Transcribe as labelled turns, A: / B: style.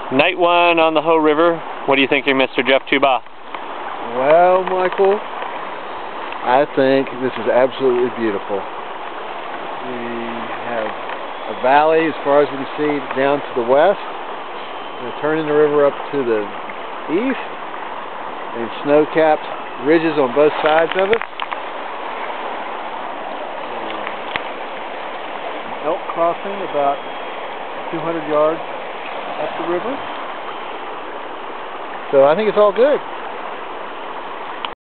A: Night one on the Hoh River. What do you think, Mr. Jeff Tuba?
B: Well, Michael, I think this is absolutely beautiful. We have a valley as far as we can see down to the west, and turning the river up to the east, and snow-capped ridges on both sides of it. An elk crossing about 200 yards up the river. So I think it's all good.